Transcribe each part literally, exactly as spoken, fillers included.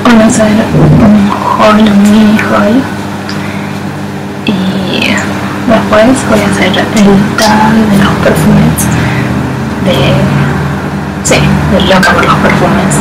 Van a hacer un haul, un mini haul. Y después voy a hacer el tag de los perfumes. De... Sí, de loca por los perfumes.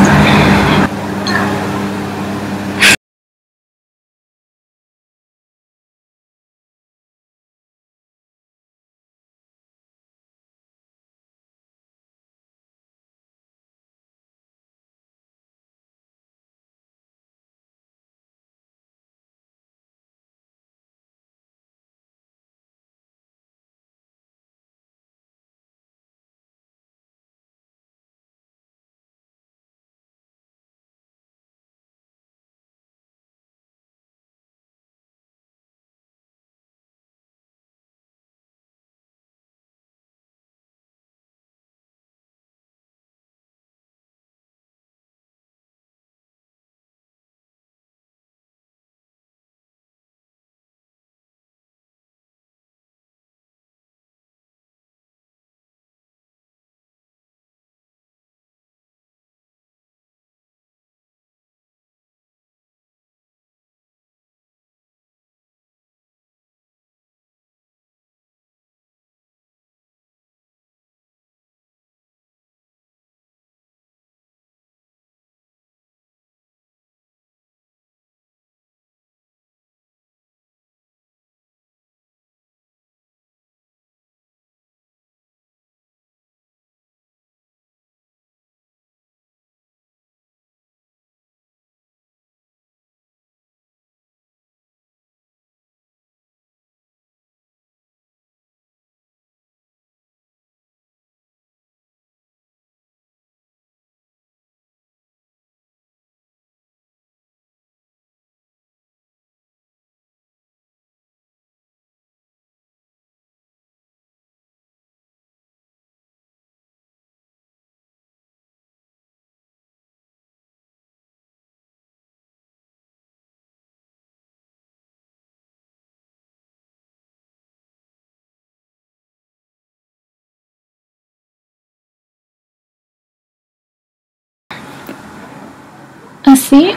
Así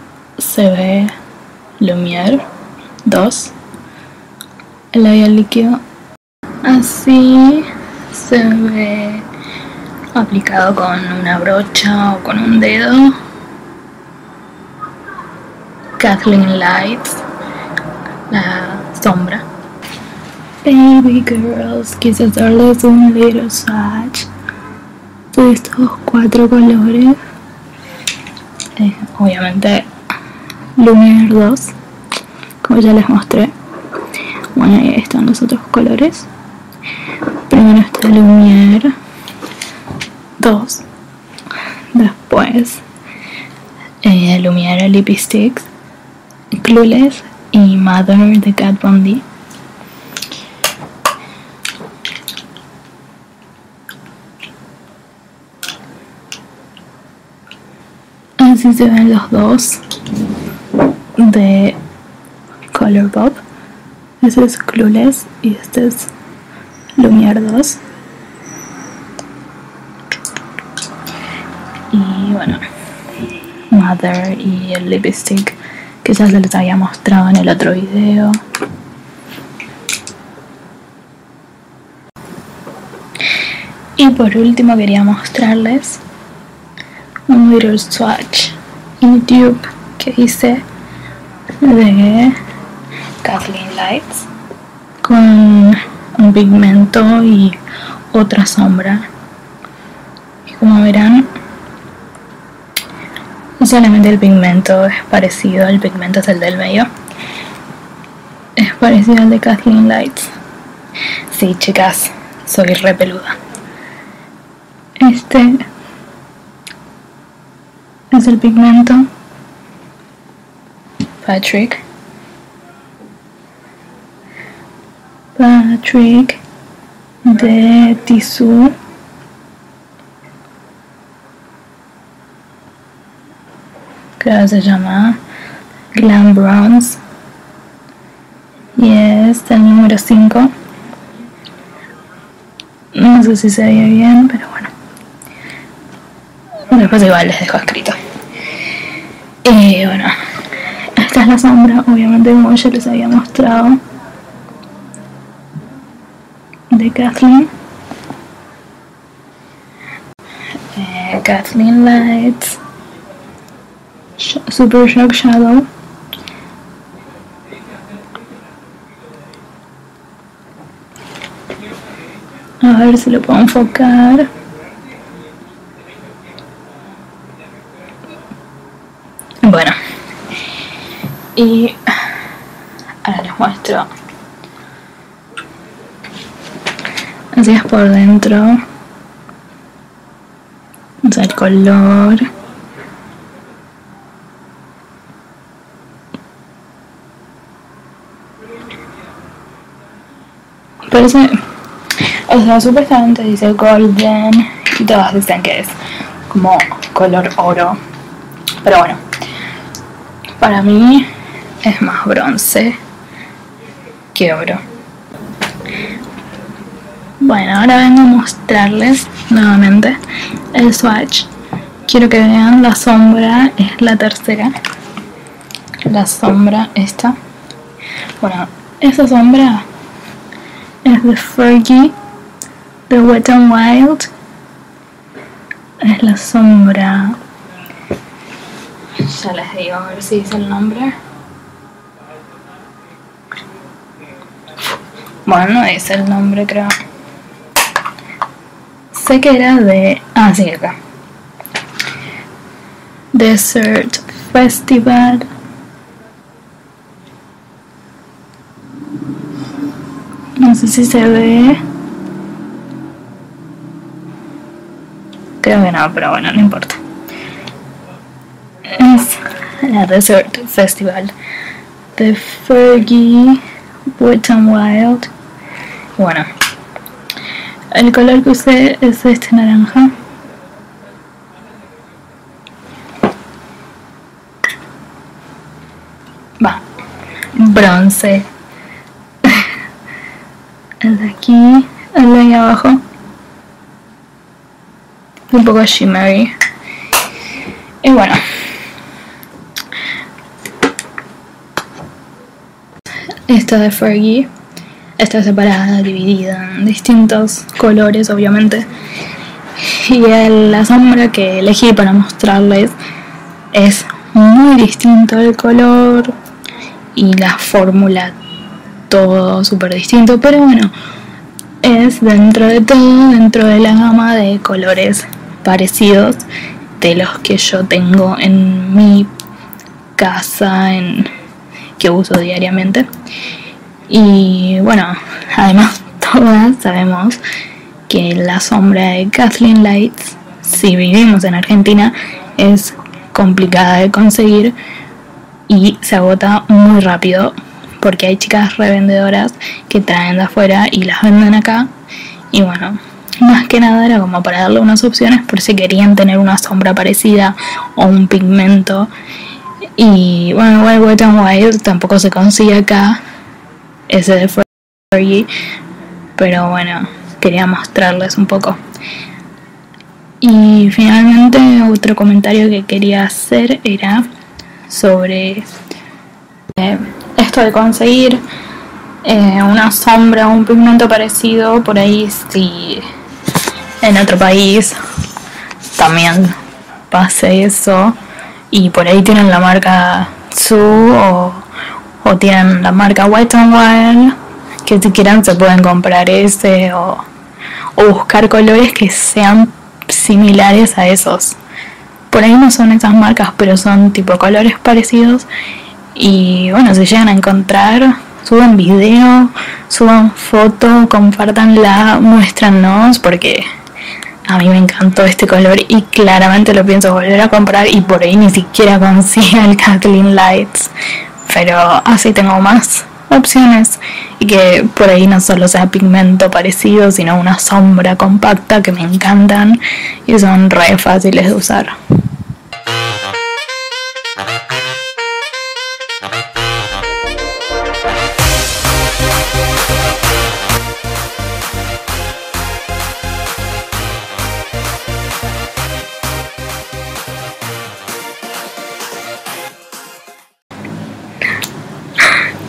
se ve Lumière dos, el labial líquido. Así se ve aplicado con una brocha o con un dedo. Kathleen Lights, la sombra. Baby girls, quise hacerles un little swatch de estos cuatro colores. Eh, obviamente Lumière dos, como ya les mostré. Bueno, ahí están los otros colores. Primero está Lumière dos, después eh, Lumière Lipsticks, Clueless y Mother de Kat Von D. Así se ven los dos de Colourpop. Este es Clueless y este es Lumière dos. Y bueno, Mother y el lipstick que ya se les había mostrado en el otro video. Y por último quería mostrarles un little swatch en YouTube que hice de Kathleen Lights con un pigmento y otra sombra. Y como verán, solamente el pigmento es parecido, el pigmento es el del medio, es parecido al de Kathleen Lights. Sí, chicas, soy re peluda. Este es el pigmento Patrick Patrick de Tissue. Creo que se llama Glam Bronze y es el número cinco. No sé si se ve bien, pero bueno, después igual les dejo escrito. Y bueno, esta es la sombra, obviamente, como ya les había mostrado, de Kathleen. Eh, Kathleen Lights, Super Shock Shadow. A ver si lo puedo enfocar. Bueno, y ahora les muestro. Así es por dentro. O sea, el color. Parece, o sea, supuestamente dice golden y todas dicen que es como color oro, pero bueno, para mí es más bronce que oro. Bueno, ahora vengo a mostrarles nuevamente el swatch. Quiero que vean la sombra, es la tercera. La sombra esta. Bueno, esa sombra es de Fergie, de Wet n Wild. Es la sombra. Ya les digo, a ver si dice el nombre. Bueno, no dice el nombre, creo. Sé que era de... Ah, sí, acá. Desert Festival. No sé si se ve. Creo que no, pero bueno, no importa. Es la Desert Festival de Fergie, Wet n Wild. Bueno, el color que usé es este naranja. Va, bronce. El de aquí, el de ahí abajo, un poco shimmery. Y bueno, esta de Fergie está separada, dividida en distintos colores, obviamente. Y el, la sombra que elegí para mostrarles es muy distinto el color y la fórmula, todo súper distinto, pero bueno, es dentro de todo, dentro de la gama de colores parecidos de los que yo tengo en mi casa, en que uso diariamente. Y bueno, además todas sabemos que la sombra de Kathleen Lights, si vivimos en Argentina, es complicada de conseguir y se agota muy rápido, porque hay chicas revendedoras que traen de afuera y las venden acá. Y bueno, más que nada era como para darle unas opciones por si querían tener una sombra parecida o un pigmento. Y bueno, igual Wet n Wild tampoco se consigue acá, ese de Fergie, pero bueno, quería mostrarles un poco. Y finalmente otro comentario que quería hacer era sobre eh, esto de conseguir eh, una sombra o un pigmento parecido por ahí, si en otro país también pase eso y por ahí tienen la marca Su o, o tienen la marca Wet n Wild, que si quieren se pueden comprar ese o, o buscar colores que sean similares a esos. Por ahí no son esas marcas, pero son tipo colores parecidos. Y bueno, si llegan a encontrar, suban video, suban foto, compártanla, muéstranos, porque a mí me encantó este color y claramente lo pienso volver a comprar, y por ahí ni siquiera consigo el Kathleen Lights, pero así tengo más opciones y que por ahí no solo sea pigmento parecido, sino una sombra compacta que me encantan y son re fáciles de usar.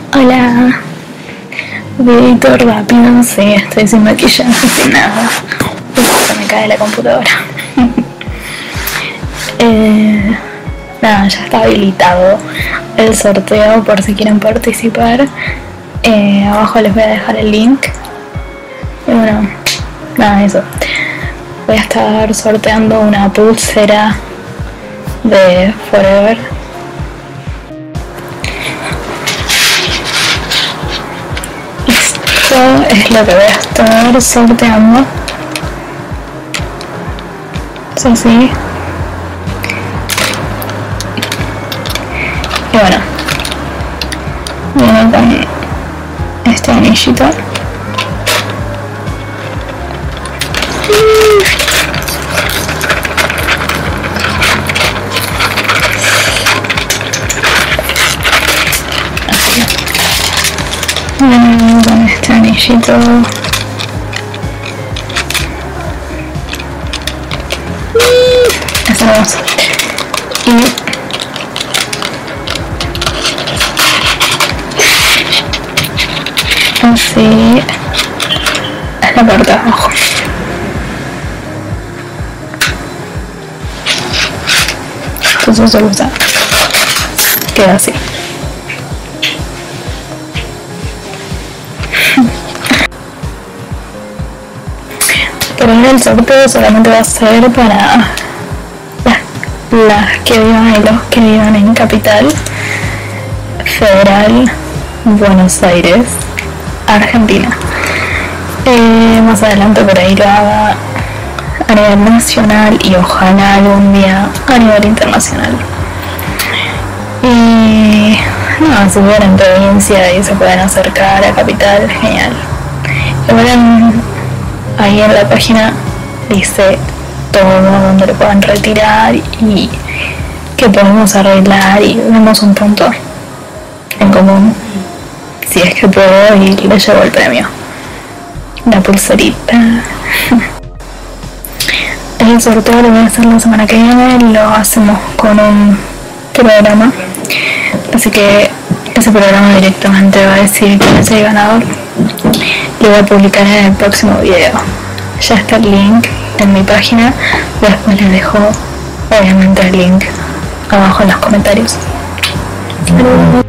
Hola, videito rápido, sí, estoy sin maquillaje, sin nada. Uf, se me cae la computadora. eh, nada, ya está habilitado el sorteo por si quieren participar. Eh, abajo les voy a dejar el link. Y bueno, nada, eso. Voy a estar sorteando una pulsera de Forever. Esto es lo que voy a estar sorteando. Es así. Y bueno, viene con este anillito. Viene con este anillito. Es hermoso. Y así es la parte de abajo. Entonces se usa, queda así. Pero ahora el sorteo solamente va a ser para las, las que vivan y los que vivan en Capital Federal, Buenos Aires, Argentina. Eh, más adelante por ahí lo haga a nivel nacional y ojalá algún día a nivel internacional. Y no, si viven en provincia y se pueden acercar a Capital, genial. Igual ahí en la página dice todo donde lo pueden retirar y que podemos arreglar y vemos un punto en común si es que puedo y le llevo el premio, la pulserita. El sorteo lo voy a hacer la semana que viene, lo hacemos con un programa, así que ese programa directamente va a decir quién es el ganador. Lo voy a publicar en el próximo video. Ya está el link en mi página, después les dejo obviamente el link abajo en los comentarios. Saludos.